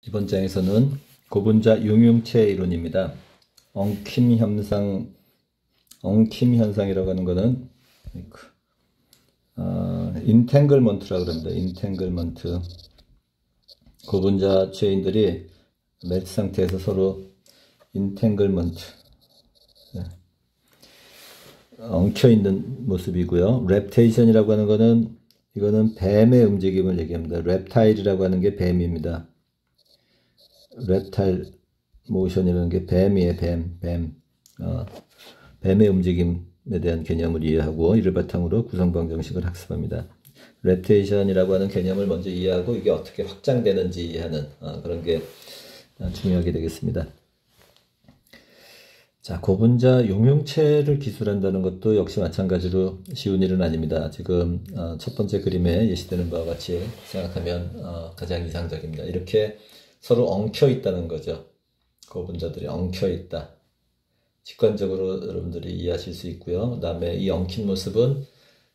이번 장에서는 고분자 용융체 이론입니다. 엉킴 현상이라고 하는 것은 인탱글먼트라고 그럽니다. 인탱글먼트. 고분자 체인들이 멜트 상태에서 서로 인탱글먼트, 엉켜 있는 모습이고요. 랩테이션이라고 하는 것은 이거는 뱀의 움직임을 얘기합니다. 랩타일이라고 하는 게 뱀입니다. 랩타일 모션이라는 게 뱀이에요. 뱀의 움직임에 대한 개념을 이해하고 이를 바탕으로 구성방 정식을 학습합니다. 랩테이션이라고 하는 개념을 먼저 이해하고 이게 어떻게 확장되는지 이해하는 그런 게 중요하게 되겠습니다. 자, 고분자 용융체를 기술한다는 것도 역시 마찬가지로 쉬운 일은 아닙니다. 지금 첫 번째 그림에 예시되는 바와 같이 생각하면 가장 이상적입니다. 이렇게 서로 엉켜 있다는 거죠. 고분자들이 엉켜 있다. 직관적으로 여러분들이 이해하실 수 있고요. 그 다음에 이 엉킨 모습은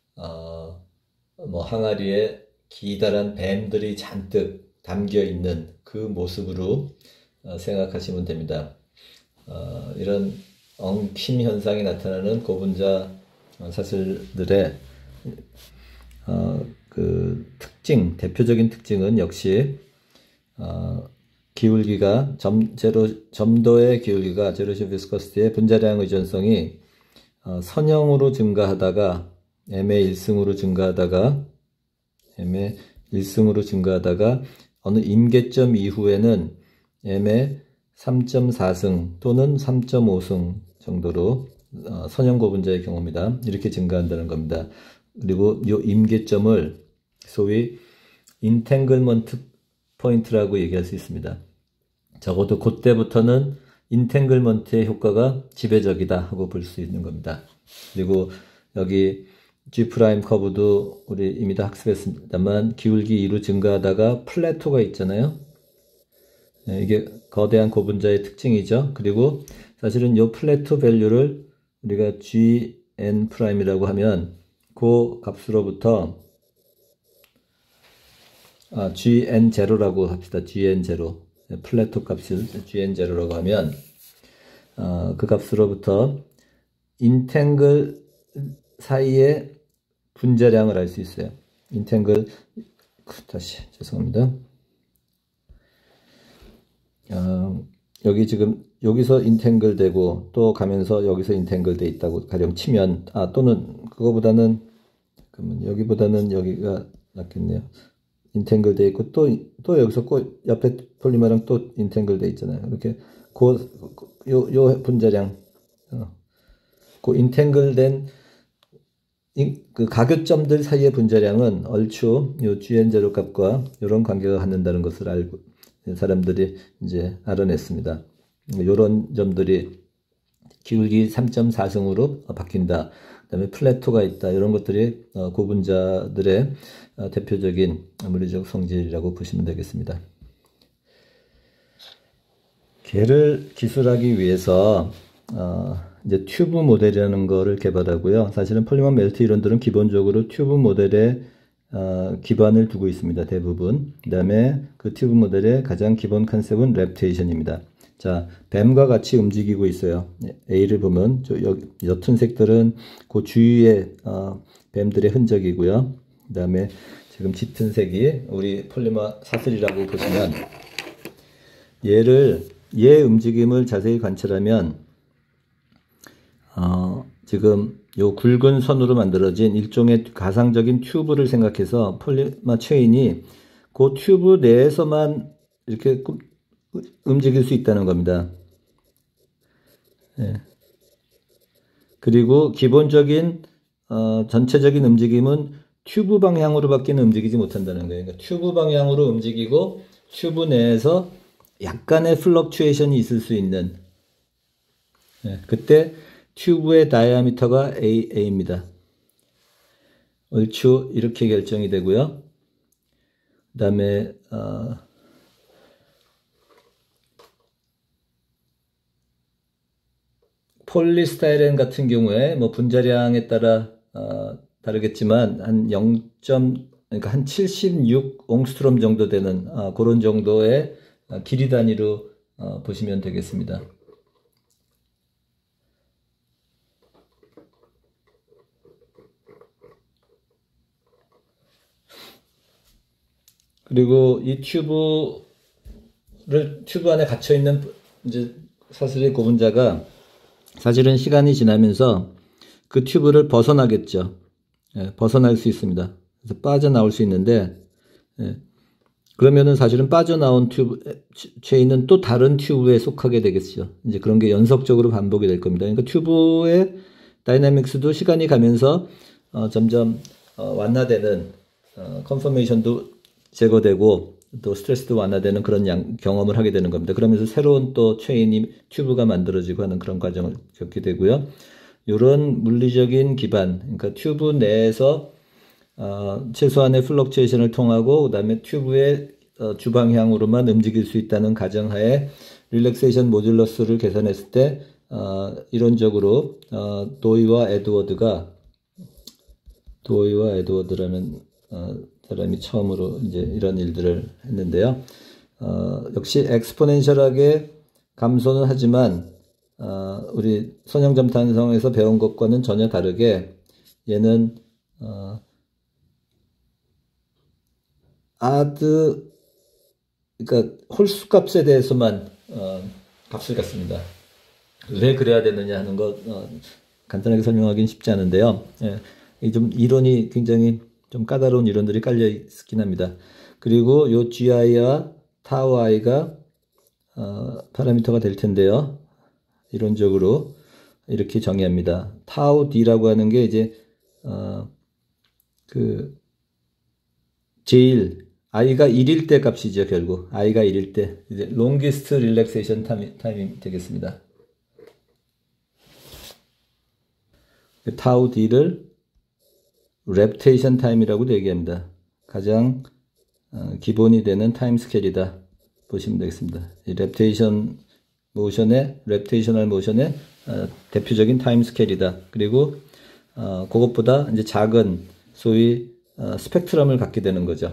항아리에 기다란 뱀들이 잔뜩 담겨 있는 그 모습으로 생각하시면 됩니다. 이런 엉킴 현상이 나타나는 고분자 사슬들의 그 특징, 대표적인 특징은 역시 기울기가 점도의 기울기가 제로션 비스커시티의 분자량 의존성이 선형으로 증가하다가 m의 1승으로 증가하다가 어느 임계점 이후에는 m의 3.4승 또는 3.5승 정도로 선형 고분자의 경우입니다. 이렇게 증가한다는 겁니다. 그리고 이 임계점을 소위 인탱글먼트 포인트라고 얘기할 수 있습니다. 적어도 그때부터는 인탱글먼트의 효과가 지배적이다 하고 볼 수 있는 겁니다. 그리고 여기 G' 커브도 우리 이미 다 학습했습니다만 기울기 2로 증가하다가 플래토가 있잖아요. 이게 거대한 고분자의 특징이죠. 그리고 사실은 이 플래토 밸류를 우리가 GN'이라고 하면 그 값으로부터 GN0라고 합시다. GN0. 플래토 값을 GN0라고 하면 그 값으로부터 인탱글 사이의 분자량을 알 수 있어요. 죄송합니다. 여기 지금 여기서 인탱글 되고 또 가면서 여기서 인탱글 돼 있다고 가령 치면 또는 그거보다는 그러면 여기보다는 여기가 낫겠네요. 인탱글 돼 있고 또 여기서 옆에 폴리머랑 또 인탱글 돼 있잖아요. 이렇게 요 분자량 그 인탱글된 그 가교점들 사이의 분자량은 얼추 요 GN0 값과 이런 관계가 갖는다는 것을 알고 사람들이 이제 알아냈습니다. 이런 점들이 기울기 3.4승으로 바뀐다. 그 다음에 플래토가 있다. 이런 것들이 고분자들의 대표적인 물리적 성질이라고 보시면 되겠습니다. 걔를 기술하기 위해서 이제 튜브 모델이라는 거를 개발하고요. 사실은 폴리머 멜트 이론들은 기본적으로 튜브 모델에 기반을 두고 있습니다. 대부분. 그 다음에 그 튜브 모델의 가장 기본 컨셉은 랩테이션입니다. 자, 뱀과 같이 움직이고 있어요. A를 보면 옅은 색들은 그 주위에 뱀들의 흔적이고요. 그 다음에 지금 짙은 색이 우리 폴리머 사슬이라고 보시면 얘 움직임을 자세히 관찰하면 지금 요 굵은 선으로 만들어진 일종의 가상적인 튜브를 생각해서 폴리머 체인이 그 튜브 내에서만 이렇게 움직일 수 있다는 겁니다. 그리고 기본적인 전체적인 움직임은 튜브 방향으로밖에 움직이지 못한다는 거예요. 그러니까 튜브 방향으로 움직이고 튜브 내에서 약간의 플럭추에이션이 있을 수 있는 그때 튜브의 다이아미터가 A입니다. 얼추 이렇게 결정이 되고요. 그 다음에 폴리스타이렌 같은 경우에 분자량에 따라 다르겠지만 그러니까 한 76 옹스트롬 정도 되는 그런 정도의 길이 단위로 보시면 되겠습니다. 그리고 이 튜브 안에 갇혀 있는 이제 사슬의 고분자가 사실은 시간이 지나면서 그 튜브를 벗어나겠죠. 예, 벗어날 수 있습니다. 그래서 빠져나올 수 있는데, 예, 그러면은 사실은 빠져나온 체인은 또 다른 튜브에 속하게 되겠죠. 이제 그런 게 연속적으로 반복이 될 겁니다. 그러니까 튜브의 다이나믹스도 시간이 가면서 점점 완화되는, 컨포메이션도 제거되고 또 스트레스도 완화되는 그런 경험을 하게 되는 겁니다. 그러면서 새로운 또 튜브가 만들어지고 하는 그런 과정을 겪게 되고요. 이런 물리적인 기반, 그러니까 튜브 내에서 최소한의 플럭추에이션을 통하고 그다음에 튜브의 주방향으로만 움직일 수 있다는 가정하에 릴렉세이션 모듈러스를 계산했을 때 이론적으로 도이와 에드워드라는 사람이 처음으로 이제 이런 일들을 했는데요. 역시 엑스포넨셜하게 감소는 하지만 우리 선형점탄성에서 배운 것과는 전혀 다르게 얘는 그러니까 홀수 값에 대해서만 값을 갖습니다. 왜 그래야 되느냐 하는 것 간단하게 설명하기는 쉽지 않은데요. 예, 좀 이론이 굉장히 좀 까다로운 이론들이 깔려 있긴 합니다. 그리고 요 GI와 타우 I가 파라미터가 될 텐데요. 이론적으로 이렇게 정의합니다. 타우 D라고 하는 게 이제 제일 I가 1일 때 값이죠. 결국 I가 1일 때 이제 longest relaxation time이 되겠습니다. 타우 D를 랩테이션 타임이라고도 얘기합니다. 가장 기본이 되는 타임 스케일이다 보시면 되겠습니다. 이 랩테이셔널 모션의 대표적인 타임 스케일이다. 그리고 그것보다 이제 작은 소위 스펙트럼을 갖게 되는 거죠.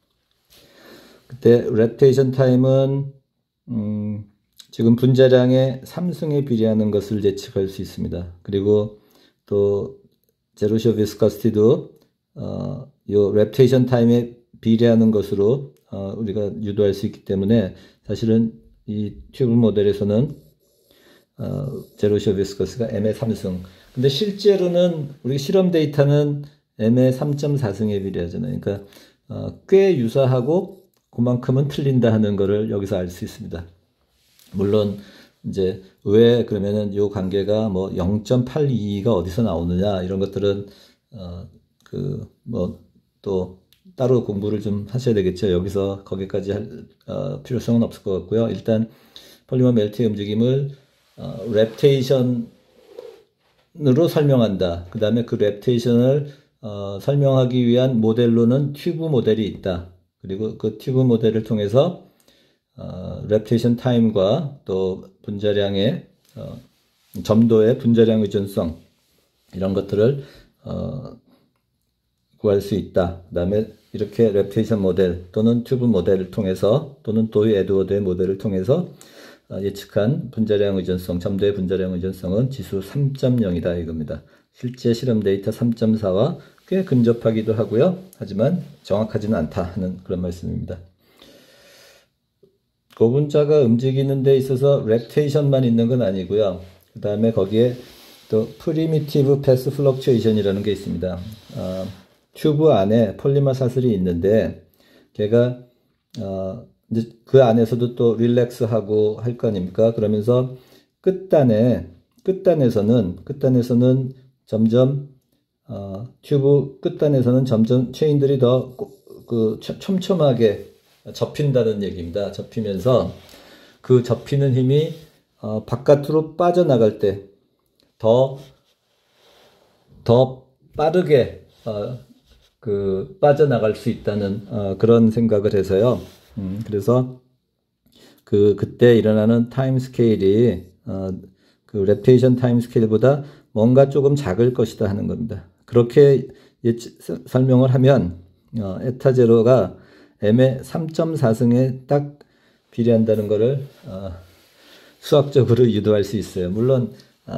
그때 랩테이션 타임은 지금 분자량의 3승에 비례하는 것을 예측할 수 있습니다. 그리고 또 제로시 비스커시티도 요 랩테이션 타임에 비례하는 것으로 우리가 유도할 수 있기 때문에 사실은 이 튜브 모델에서는 제로시 비스커스가 m의 3승. 근데 실제로는 우리 실험 데이터는 m의 3.4승에 비례하잖아요. 그러니까 꽤 유사하고 그만큼은 틀린다 하는 거를 여기서 알 수 있습니다. 물론 이제 왜 그러면은 요 관계가 뭐 0.82가 어디서 나오느냐 이런 것들은 또 따로 공부를 좀 하셔야 되겠죠. 여기서 거기까지 할 필요성은 없을 것 같고요. 일단 폴리머 멜트의 움직임을 랩테이션으로 설명한다. 그 다음에 그 랩테이션을 설명하기 위한 모델로는 튜브 모델이 있다. 그리고 그 튜브 모델을 통해서 랩테이션 타임과 또 분자량의 점도의 분자량 의존성 이런 것들을 구할 수 있다. 그 다음에 이렇게 랩테이션 모델 또는 튜브 모델을 통해서 또는 도이 에드워드의 모델을 통해서 예측한 분자량 의존성, 점도의 분자량 의존성은 지수 3.0이다 이겁니다. 실제 실험 데이터 3.4와 꽤 근접하기도 하고요. 하지만 정확하지는 않다 하는 그런 말씀입니다. 고분자가 움직이는 데 있어서 랩테이션만 있는 건 아니고요. 그 다음에 거기에 또 프리미티브 패스 플럭추에이션이라는 게 있습니다. 튜브 안에 폴리머 사슬이 있는데 걔가 이제 그 안에서도 또 릴렉스하고 할 거 아닙니까? 그러면서 끝단에서는 점점 튜브 끝단에서는 점점 체인들이 더 촘촘하게 접힌다는 얘기입니다. 접히면서 그 접히는 힘이 바깥으로 빠져나갈 때 더 빠르게 빠져나갈 수 있다는 그런 생각을 해서요. 그래서 그때 일어나는 타임 스케일이 그 랩테이션 타임 스케일보다 뭔가 조금 작을 것이다 하는 겁니다. 그렇게 설명을 하면 에타 제로가 m의 3.4승에 딱 비례한다는 것을 수학적으로 유도할 수 있어요. 물론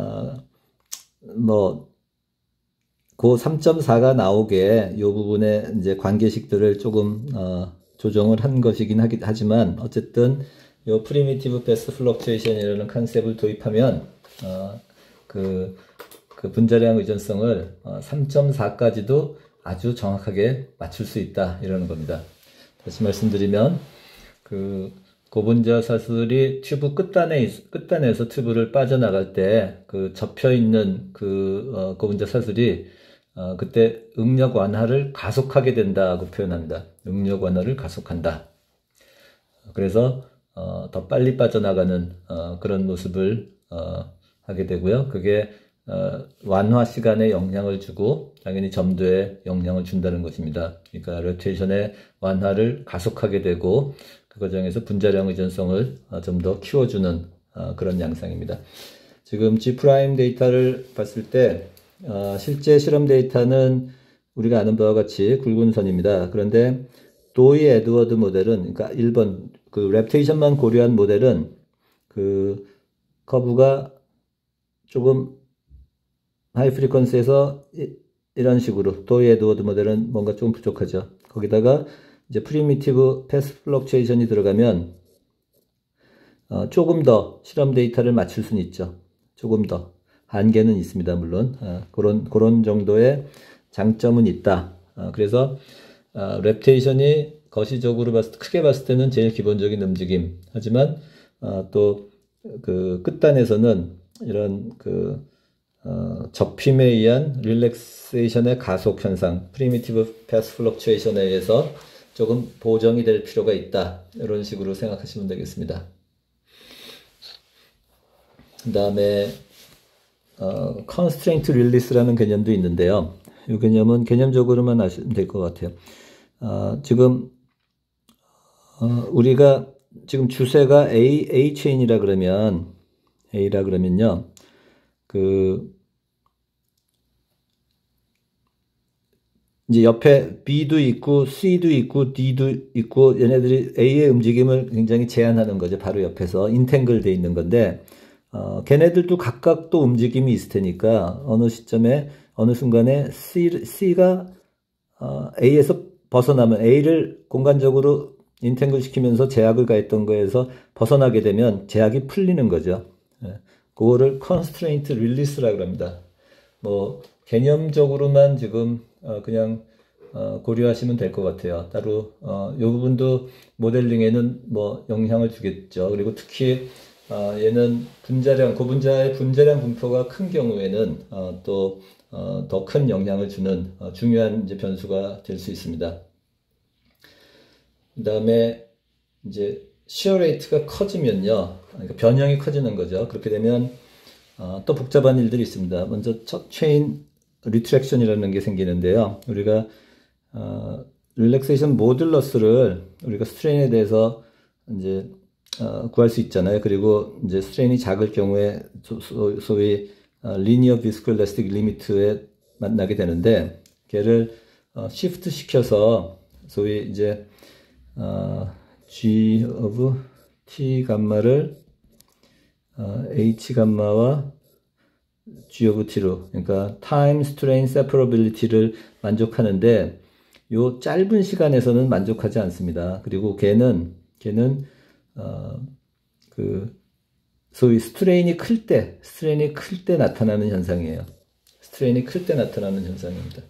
뭐 그 3.4가 나오게 이 부분에 이제 관계식들을 조금 조정을 한 것이긴 하지만 어쨌든 요 프리미티브 베스트 플럭추에이션이라는 컨셉을 도입하면 그 분자량 의존성을 3.4까지도 아주 정확하게 맞출 수 있다 이러는 겁니다. 다시 말씀드리면 고분자 사슬이 튜브 끝단에서 튜브를 빠져나갈 때 접혀 있는 고분자 사슬이 그때 응력 완화를 가속하게 된다고 표현합니다. 응력 완화를 가속한다. 그래서 더 빨리 빠져나가는 그런 모습을 하게 되고요. 그게 완화 시간에 영향을 주고 당연히 점도에 영향을 준다는 것입니다. 그러니까 로테이션의 완화를 가속하게 되고 그 과정에서 분자량 의존성을 좀 더 키워주는 그런 양상입니다. 지금 G' 데이터를 봤을 때 실제 실험 데이터는 우리가 아는 바와 같이 굵은 선입니다. 그런데 도이 에드워드 모델은 그러니까 1번 랩테이션만 고려한 모델은 커브가 조금 하이 프리퀀시에서 이런 식으로 도이 에드워드 모델은 뭔가 좀 부족하죠. 거기다가 이제 프리미티브 패스 플럭추에이션이 들어가면 조금 더 실험 데이터를 맞출 수는 있죠. 조금 더 한계는 있습니다. 물론 그런 정도의 장점은 있다. 그래서 랩테이션이 거시적으로 크게 봤을 때는 제일 기본적인 움직임. 하지만 또 끝단에서는 이런 접힘에 의한 릴렉세이션의 가속 현상, 프리미티브 패스 플럭추에이션에 의해서 조금 보정이 될 필요가 있다. 이런 식으로 생각하시면 되겠습니다. 그 다음에 constraint release라는 개념도 있는데요. 이 개념은 개념적으로만 아시면 될 것 같아요. 지금 우리가 지금 주세가 A 체인이라 그러면 A라 그러면요. 이제 옆에 B도 있고 C도 있고 D도 있고 얘네들이 A의 움직임을 굉장히 제한하는 거죠. 바로 옆에서 인탱글 돼 있는 건데 걔네들도 각각 또 움직임이 있을 테니까 어느 시점에 어느 순간에 C가 A에서 벗어나면 A를 공간적으로 인탱글 시키면서 제약을 가했던 거에서 벗어나게 되면 제약이 풀리는 거죠. 그거를 constraint release라고 합니다. 뭐 개념적으로만 지금 그냥 고려하시면 될 것 같아요. 따로 이 부분도 모델링에는 뭐 영향을 주겠죠. 그리고 특히 얘는 고분자의 분자량 분포가 큰 경우에는 또 더 큰 영향을 주는 중요한 이제 변수가 될 수 있습니다. 그 다음에 이제 시어 레이트가 커지면요, 그러니까 변형이 커지는 거죠. 그렇게 되면 또 복잡한 일들이 있습니다. 먼저 첫 체인 리트랙션이라는 게 생기는데요. 우리가 릴렉세이션 모듈러스를 우리가 스트레인에 대해서 이제 구할 수 있잖아요. 그리고 이제 스트레인이 작을 경우에 소위 리니어 비스콜레스틱 리미트에 만나게 되는데 걔를 시프트 시켜서 소위 이제 G of T 감마를 H 감마와 G of T로, 그러니까 time strain separability를 만족하는데 요 짧은 시간에서는 만족하지 않습니다. 그리고 걔는 소위 스트레인이 클 때 나타나는 현상이에요. 스트레인이 클 때 나타나는 현상입니다.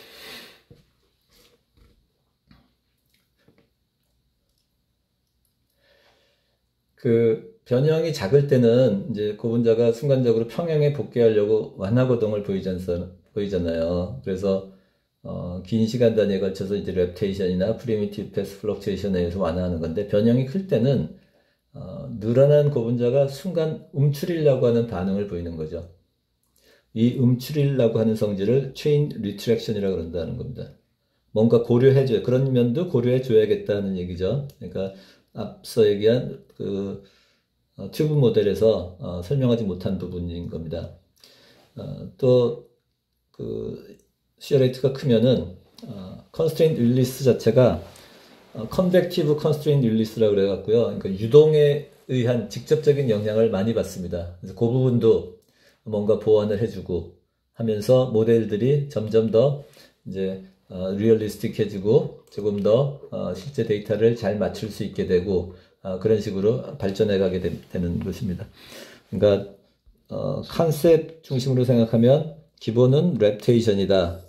변형이 작을 때는 이제 고분자가 순간적으로 평형에 복귀하려고 완화거동을 보이잖아요. 그래서 긴 시간 단위에 걸쳐서 이제 랩테이션이나 프리미티브 패스 플럭추에이션에 의해서 완화하는 건데, 변형이 클 때는 늘어난 고분자가 순간 움츠리려고 하는 반응을 보이는 거죠. 이 움츠리려고 하는 성질을 체인 리트랙션이라고 그런다는 겁니다. 뭔가 고려해줘요. 그런 면도 고려해줘야겠다는 얘기죠. 그러니까 앞서 얘기한 튜브 모델에서 설명하지 못한 부분인 겁니다. 또 시어 레이트가 크면은 컨스트레인트 릴리스 자체가 컨벡티브 컨스트레인 릴리스라고 그래갖고요. 그러니까 유동에 의한 직접적인 영향을 많이 받습니다. 그래서 그 부분도 뭔가 보완을 해주고 하면서 모델들이 점점 더 이제 리얼리스틱해지고 조금 더 실제 데이터를 잘 맞출 수 있게 되고 그런 식으로 발전해 가게 되는 것입니다. 그러니까 컨셉 중심으로 생각하면 기본은 랩테이션이다.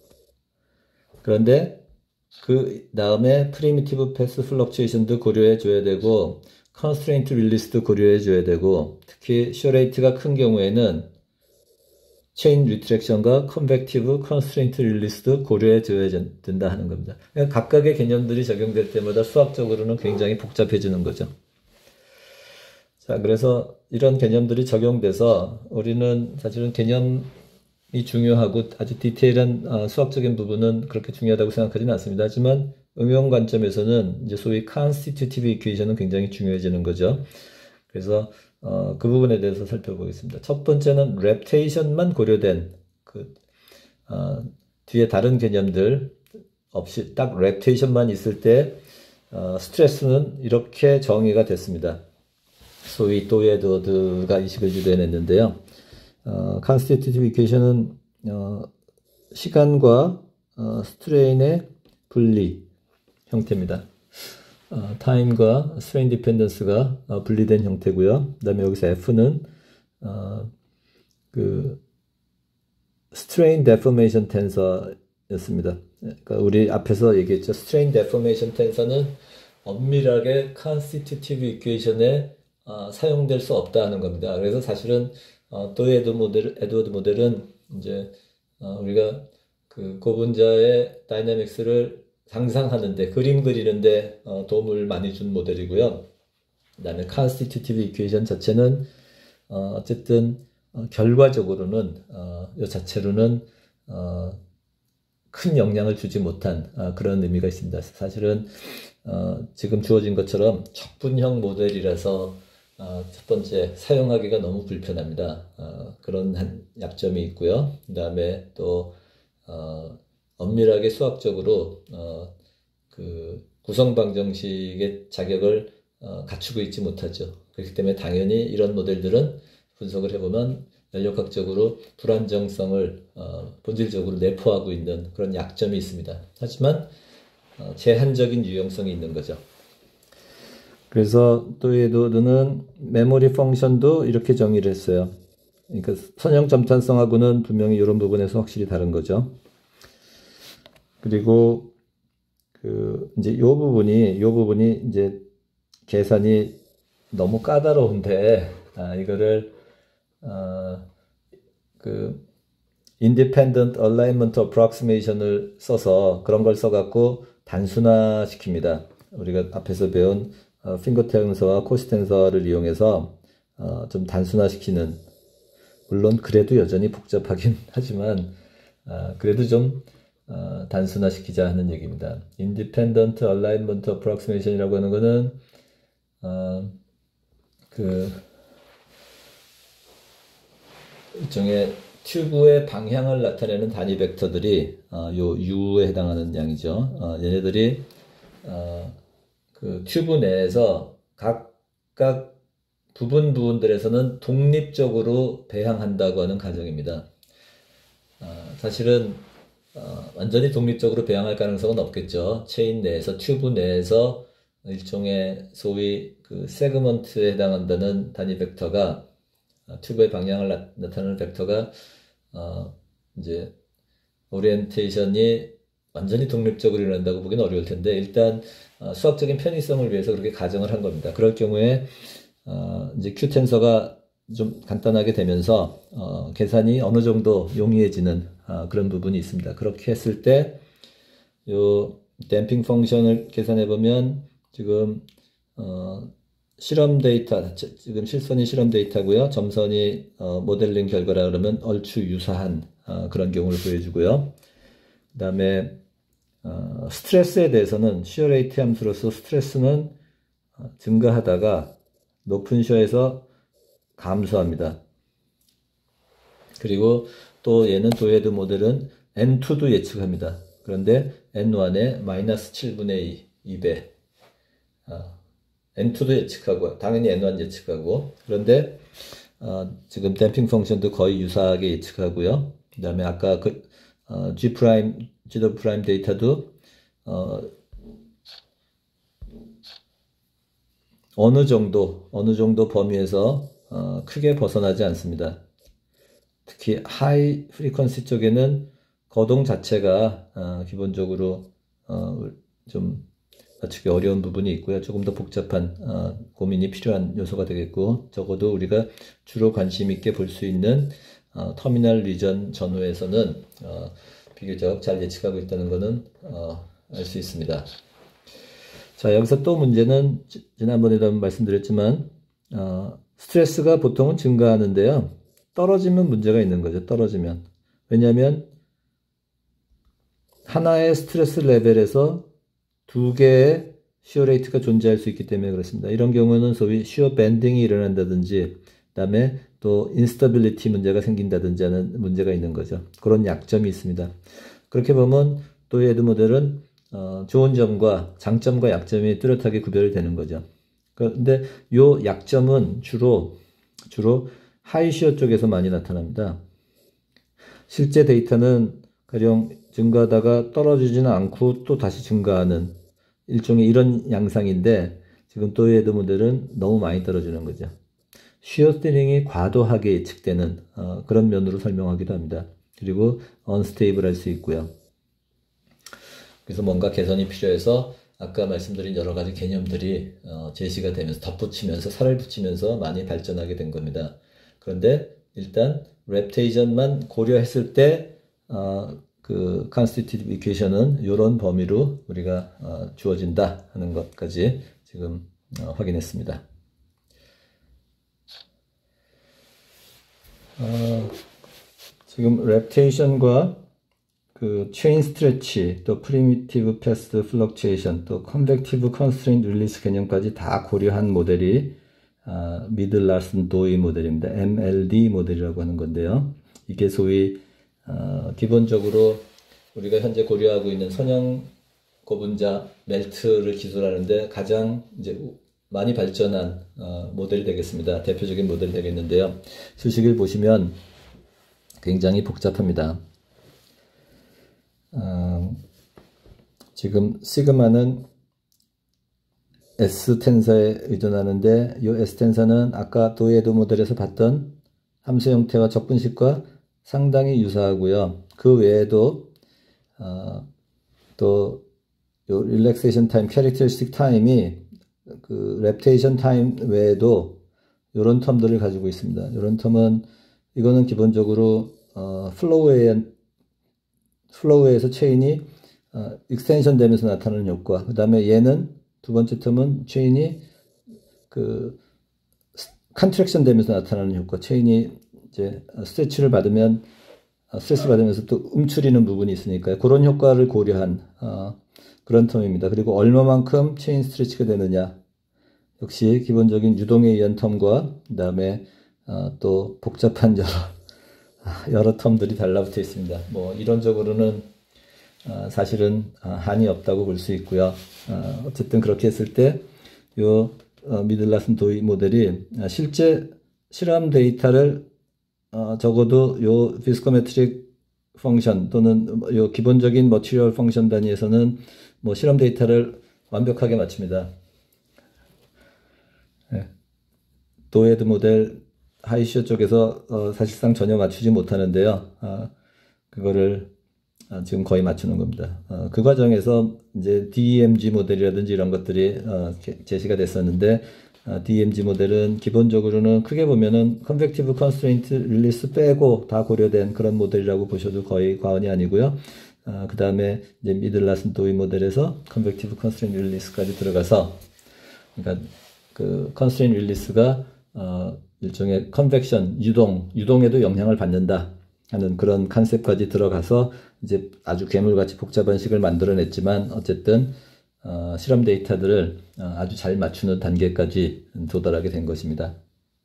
그런데 그 다음에 프리미티브 패스 플럭추에이션도 고려해 줘야 되고 컨스트레인트 릴리스도 고려해 줘야 되고 특히 쇼레이트가 큰 경우에는 체인 리트랙션과 컨벡티브 컨스트레인트 릴리스도 고려해 줘야 된다 하는 겁니다. 그러니까 각각의 개념들이 적용될 때마다 수학적으로는 굉장히 복잡해지는 거죠. 자, 그래서 이런 개념들이 적용돼서 우리는 사실은 개념이 중요하고 아주 디테일한 수학적인 부분은 그렇게 중요하다고 생각하지는 않습니다. 하지만 응용 관점에서는 이제 소위 constitutive equation은 굉장히 중요해지는 거죠. 그래서 그 부분에 대해서 살펴보겠습니다. 첫 번째는 랩테이션만 고려된 뒤에 다른 개념들 없이 딱 랩테이션만 있을 때 스트레스는 이렇게 정의가 됐습니다. 소위 도에드워드가 이 식을 주도해냈는데요. constitutive equation은 시간과 스트레인의 분리 형태입니다. 타임과 스트레인 디펜던스가 분리된 형태고요. 그 다음에 여기서 F는 그 스트레인 데포메이션 텐서였습니다. 그러니까 우리 앞에서 얘기했죠. 스트레인 데포메이션 텐서는 엄밀하게 컨스티튜티브 이퀘이션에 사용될 수 없다는 겁니다. 그래서 사실은 또 에드워드 모델은 이제 우리가 그 고분자의 다이내믹스를 상상하는데 그림 그리는데 도움을 많이 준 모델이고요. 그다음에 컨스티튜티브 이퀘이션 자체는 어쨌든 결과적으로는 이 자체로는 큰 영향을 주지 못한 그런 의미가 있습니다. 사실은 지금 주어진 것처럼 척분형 모델이라서 첫 번째 사용하기가 너무 불편합니다. 그런 한 약점이 있고요. 그 다음에 또 엄밀하게 수학적으로 그 구성방정식의 자격을 갖추고 있지 못하죠. 그렇기 때문에 당연히 이런 모델들은 분석을 해보면 연력학적으로 불안정성을 본질적으로 내포하고 있는 그런 약점이 있습니다. 하지만 제한적인 유용성이 있는 거죠. 그래서 또 에드워드는 메모리 펑션도 이렇게 정의를 했어요. 그러니까 선형 점탄성하고는 분명히 이런 부분에서 확실히 다른 거죠. 그리고 이제 요 부분이 이제 계산이 너무 까다로운데 이거를 Independent Alignment Approximation을 써서 그런 걸 써갖고 단순화시킵니다. 우리가 앞에서 배운 핑거 텐서와 코시 텐서를 이용해서 좀 단순화시키는, 물론 그래도 여전히 복잡하긴 하지만 그래도 좀 단순화시키자 하는 얘기입니다. Independent Alignment Approximation이라고 하는 거는 일종의 튜브의 방향을 나타내는 단위 벡터들이 요 U에 해당하는 양이죠. 얘네들이 그 튜브 내에서 각각 부분들에서는 독립적으로 배항한다고 하는 가정입니다. 사실은 완전히 독립적으로 배항할 가능성은 없겠죠. 체인 내에서, 튜브 내에서 일종의 소위 그 세그먼트에 해당한다는 단위 벡터가 튜브의 방향을 나타내는 벡터가 이제 오리엔테이션이 완전히 독립적으로 일어난다고 보기는 어려울 텐데 일단 수학적인 편의성을 위해서 그렇게 가정을 한 겁니다. 그럴 경우에 이제 Q 텐서가 좀 간단하게 되면서 계산이 어느 정도 용이해지는 그런 부분이 있습니다. 그렇게 했을 때 요 댐핑 펑션을 계산해 보면 지금 실험 데이터, 지금 실선이 실험 데이터고요. 점선이 모델링 결과라 그러면 얼추 유사한 그런 경우를 보여주고요. 그 다음에 스트레스에 대해서는 시어 레이트 함수로서 스트레스는 증가하다가 높은 시어에서 감소합니다. 그리고 또 얘는 도헤드 모델은 N2도 예측합니다. 그런데 N1에 마이너스 7분의 2 2배. N2도 예측하고, 당연히 N1 예측하고, 그런데, 지금 댐핑 펑션도 거의 유사하게 예측하고요. 그 다음에 아까 G 프라임, G 프라임 데이터도, 어느 정도 범위에서, 크게 벗어나지 않습니다. 특히 하이 프리퀀시 쪽에는 거동 자체가, 기본적으로, 좀, 맞추기 어려운 부분이 있고요. 조금 더 복잡한 고민이 필요한 요소가 되겠고, 적어도 우리가 주로 관심 있게 볼 수 있는 터미널 리전 전후에서는 비교적 잘 예측하고 있다는 것은 알 수 있습니다. 자, 여기서 또 문제는 지난번에도 한번 말씀드렸지만 스트레스가 보통은 증가하는데요. 떨어지면 문제가 있는 거죠. 떨어지면. 왜냐하면 하나의 스트레스 레벨에서 두 개의 시어 레이트가 존재할 수 있기 때문에 그렇습니다. 이런 경우는 소위 시어 밴딩이 일어난다든지, 그 다음에 또 인스타빌리티 문제가 생긴다든지 하는 문제가 있는 거죠. 그런 약점이 있습니다. 그렇게 보면 도이에드 모델은 좋은 점과 장점과 약점이 뚜렷하게 구별이 되는 거죠. 그런데 이 약점은 주로 하이 시어 쪽에서 많이 나타납니다. 실제 데이터는 가령 증가하다가 떨어지지는 않고 또 다시 증가하는 일종의 이런 양상인데, 지금 도이에드 모델은 너무 많이 떨어지는 거죠. 시어 스테링이 과도하게 예측되는 그런 면으로 설명하기도 합니다. 그리고 언스테이블 할 수 있고요. 그래서 뭔가 개선이 필요해서 아까 말씀드린 여러 가지 개념들이 제시가 되면서 덧붙이면서 살을 붙이면서 많이 발전하게 된 겁니다. 그런데 일단 랩테이션만 고려했을 때 그 constitutive equation은 이런 범위로 우리가 주어진다 하는 것까지 지금 확인했습니다. 지금 랩테이션과 그 체인 스트레치, 또 프리미티브 패스트 플럭추에이션, 또 컨벡티브 컨스트레인트 릴리스 개념까지 다 고려한 모델이 미들 라슨 도이 모델입니다. MLD 모델이라고 하는 건데요. 이게 소위 기본적으로 우리가 현재 고려하고 있는 선형 고분자 멜트를 기술하는데 가장 이제 많이 발전한 모델이 되겠습니다. 대표적인 모델이 되겠는데요. 수식을 보시면 굉장히 복잡합니다. 지금 시그마는 S 텐서에 의존하는데 이 S 텐서는 아까 도이에드 모델에서 봤던 함수 형태와 적분식과 상당히 유사하고요. 그 외에도 또 요 릴렉세이션 타임, 캐릭터리스틱 타임이 그 랩테이션 타임 외에도 이런 텀들을 가지고 있습니다. 이런 텀은 이거는 기본적으로 플로우에서 체인이 익스텐션 되면서 나타나는 효과. 그 다음에 얘는 두 번째 텀은 체인이 그 컨트랙션 되면서 나타나는 효과. 체인이 이제 스트레스를 받으면서 또 움츠리는 부분이 있으니까요. 그런 효과를 고려한 그런 텀입니다. 그리고 얼마만큼 체인 스트레치가 되느냐. 역시 기본적인 유동에 의한 텀과 그 다음에 또 복잡한 여러 텀들이 달라붙어 있습니다. 뭐 이론적으로는 사실은 한이 없다고 볼 수 있고요. 어쨌든 그렇게 했을 때 요 미들라슨 도이 모델이 실제 실험 데이터를 적어도 요 피스코메트릭 펑션 또는 요 기본적인 머티리얼 펑션 단위에서는 뭐 실험 데이터를 완벽하게 맞춥니다. 네. 도이에드 모델 하이시어 쪽에서 사실상 전혀 맞추지 못하는데요. 그거를 지금 거의 맞추는 겁니다. 그 과정에서 이제 DEMG 모델이라든지 이런 것들이 제시가 됐었는데 DEMG 모델은 기본적으로는 크게 보면은 컨벡티브 컨스트레인트 릴리스 빼고 다 고려된 그런 모델이라고 보셔도 거의 과언이 아니고요. 그 다음에 이제 미들라슨 도이 모델에서 컨벡티브 컨스트레인트 릴리스까지 들어가서, 그러니까 그 컨스트레인트 릴리스가 일종의 컨벡션, 유동에도 영향을 받는다 하는 그런 컨셉까지 들어가서 이제 아주 괴물같이 복잡한 식을 만들어냈지만 어쨌든 실험 데이터들을 아주 잘 맞추는 단계까지 도달하게 된 것입니다.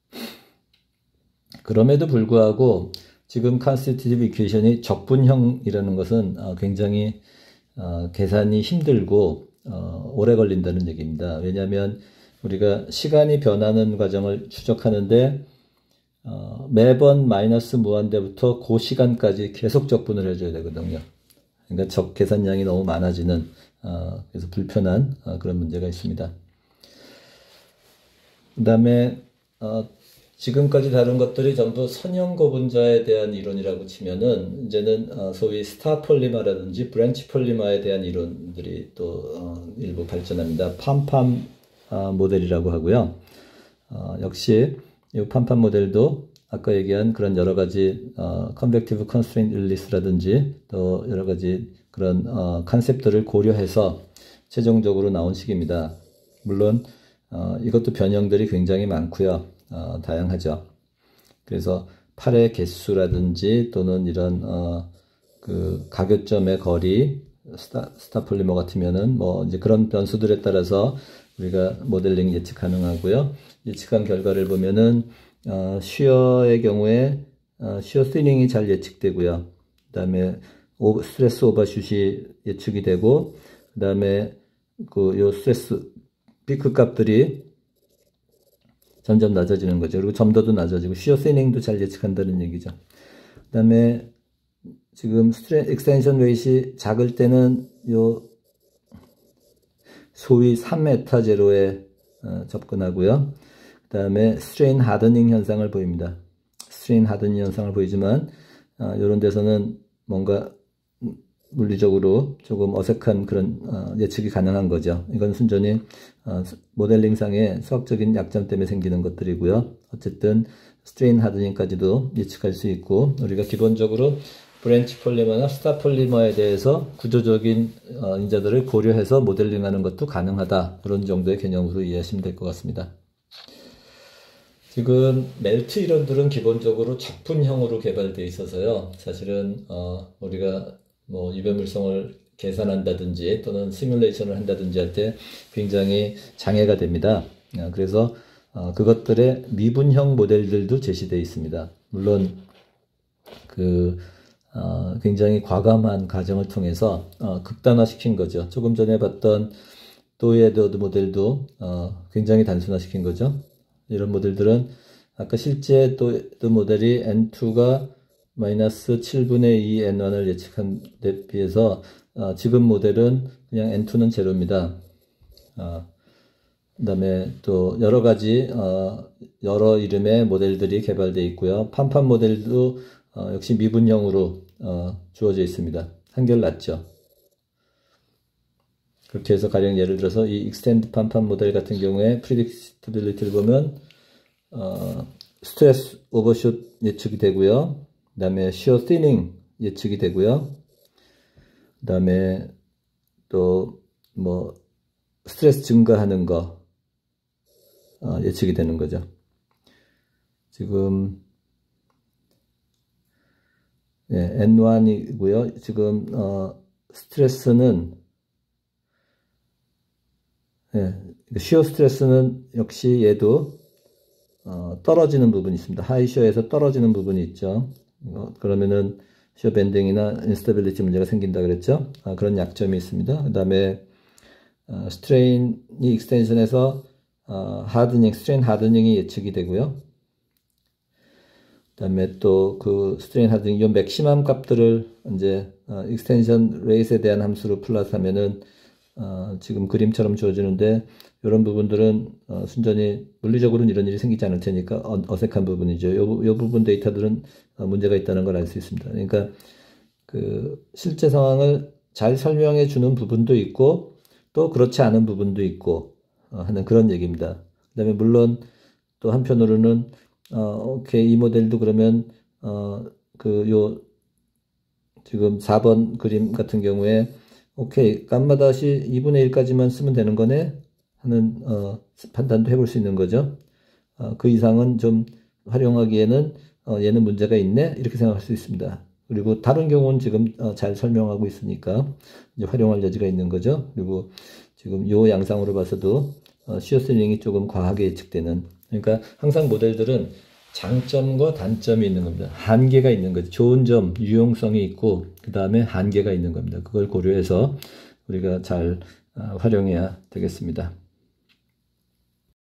그럼에도 불구하고 지금 컨스티튜티브 이퀘이션이 적분형이라는 것은 굉장히 계산이 힘들고 오래 걸린다는 얘기입니다. 왜냐하면 우리가 시간이 변하는 과정을 추적하는데 매번 마이너스 무한대부터 그 시간까지 계속 적분을 해줘야 되거든요. 그러니까 계산량이 너무 많아지는 그래서 불편한 그런 문제가 있습니다. 그 다음에 지금까지 다룬 것들이 전부 선형 고분자에 대한 이론이라고 치면은 이제는 소위 스타 폴리머라든지 브랜치 폴리머에 대한 이론들이 또 일부 발전합니다. 팜팜 모델이라고 하고요. 역시 이 팜팜 모델도 아까 얘기한 그런 여러 가지 컨벡티브 컨스트레인트 릴리스라든지 또 여러 가지 그런 컨셉들을 고려해서 최종적으로 나온 식입니다. 물론 이것도 변형들이 굉장히 많고요. 다양하죠. 그래서 팔의 개수라든지 또는 이런 그 가교점의 거리, 스타 폴리머 같으면은 뭐 이제 그런 변수들에 따라서 우리가 모델링 예측 가능하고요. 예측한 결과를 보면은 쉬어의 경우에 쉬어 스니링이 잘 예측되고요. 그다음에 스트레스 오버슛이 예측이 되고 그다음에 요 스트레스 피크 값들이 점점 낮아지는 거죠. 그리고 점도도 낮아지고 쉬어 세닝도 잘 예측한다는 얘기죠. 그 다음에 지금 익스텐션 웨이트이 작을 때는 요 소위 3메타 제로에 접근하고요. 그 다음에 스트레인 하드닝 현상을 보입니다. 스트레인 하드닝 현상을 보이지만 이런 데서는 뭔가 물리적으로 조금 어색한 그런 예측이 가능한 거죠. 이건 순전히 모델링상의 수학적인 약점 때문에 생기는 것들이고요. 어쨌든 스트레인 하드닝까지도 예측할 수 있고 우리가 기본적으로 브랜치 폴리머나 스타 폴리머에 대해서 구조적인 인자들을 고려해서 모델링하는 것도 가능하다. 그런 정도의 개념으로 이해하시면 될 것 같습니다. 지금 멜트 이론들은 기본적으로 적분형으로 개발되어 있어서요. 사실은 우리가 뭐 유변물성을 계산한다든지 또는 시뮬레이션을 한다든지 할 때 굉장히 장애가 됩니다. 그래서 그것들의 미분형 모델들도 제시되어 있습니다. 물론 굉장히 과감한 과정을 통해서 극단화시킨 거죠. 조금 전에 봤던 도에더드 모델도 굉장히 단순화시킨 거죠. 이런 모델들은 아까 실제 도에더드 모델이 N2가 마이너스 7분의 2 N1을 예측한 데 비해서 지금 모델은 그냥 N2는 제로입니다. 그 다음에 또 여러 가지 여러 이름의 모델들이 개발되어 있고요. 팜팜 모델도 역시 미분형으로 주어져 있습니다. 한결 낫죠. 그렇게 해서 가령 예를 들어서 이 익스텐드 팜팜 모델 같은 경우에 프리딕티빌리티를 보면 스트레스 오버슛 예측이 되고요. 그 다음에 쉬어 티닝 예측이 되고요. 그 다음에 또 뭐 스트레스 증가하는 거 예측이 되는 거죠. 지금 N1이고요. 지금 스트레스는 쉬어 스트레스는 역시 얘도 떨어지는 부분이 있습니다. 하이 쉬어에서 떨어지는 부분이 있죠. 그러면은 쉬어 밴딩이나 인스타빌리티 문제가 생긴다 그랬죠. 그런 약점이 있습니다. 그 다음에 스트레인이 익스텐션에서 스트레인 하드닝이 예측이 되고요. 그 다음에 또 그 스트레인 하드닝, 요 맥시멈 값들을 이제 익스텐션 레이스에 대한 함수로 플러스 하면은 지금 그림처럼 주어지는데 이런 부분들은 순전히 물리적으로는 이런 일이 생기지 않을 테니까 어색한 부분이죠. 요 부분 데이터들은 문제가 있다는 걸 알 수 있습니다. 그러니까 그 실제 상황을 잘 설명해 주는 부분도 있고 또 그렇지 않은 부분도 있고 하는 그런 얘기입니다. 그 다음에 물론 또 한편으로는 오케이 이 모델도 그러면 지금 4번 그림 같은 경우에 오케이 감마 다시 2분의 1까지만 쓰면 되는 거네 하는 판단도 해볼 수 있는 거죠. 그 이상은 좀 활용하기에는 얘는 문제가 있네 이렇게 생각할 수 있습니다. 그리고 다른 경우는 지금 잘 설명하고 있으니까 이제 활용할 여지가 있는 거죠. 그리고 지금 요 양상으로 봐서도 쉬어 스닝이 조금 과하게 예측되는, 그러니까 항상 모델들은 장점과 단점이 있는 겁니다. 한계가 있는 거죠. 좋은 점, 유용성이 있고 그 다음에 한계가 있는 겁니다. 그걸 고려해서 우리가 잘 활용해야 되겠습니다.